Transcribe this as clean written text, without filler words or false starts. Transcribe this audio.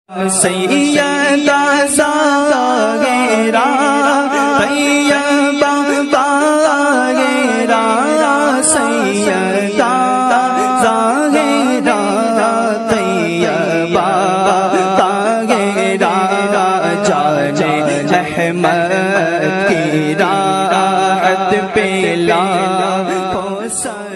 सैयदा ज़ाहिरा तैयबा ताहिरा सैयदा ज़ाहिरा तैयबा ताहिरा जाने अहमद की राहत पे लाखों